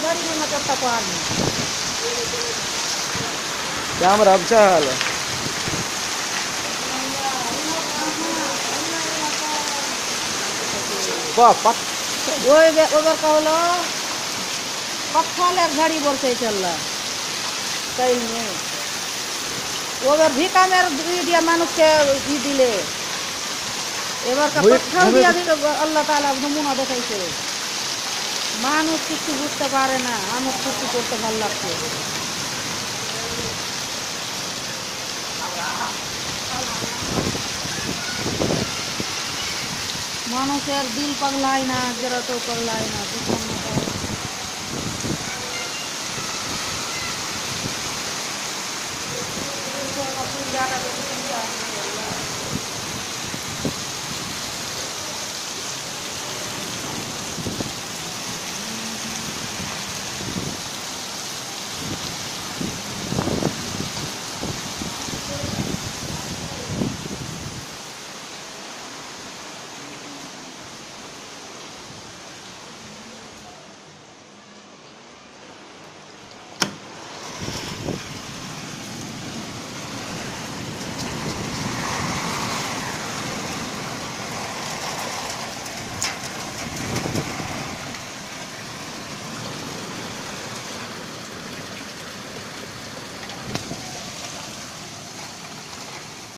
घड़ी में मतलब तकवार में कैमरा अब चाल पत ओबर कहलो पत्थर घड़ी बोल से चल रहा कहीं में ओबर भी का मेरे दिया मानुष के दिले एबार का पत्थर दिया अल्लाह ताला नमूना देखाइছে মানুষ কিছু বুঝতে পারে না আমার কিছু করতে ভালো লাগছে মানুষের দিল পাগলায় না জরা তো পাগলায় না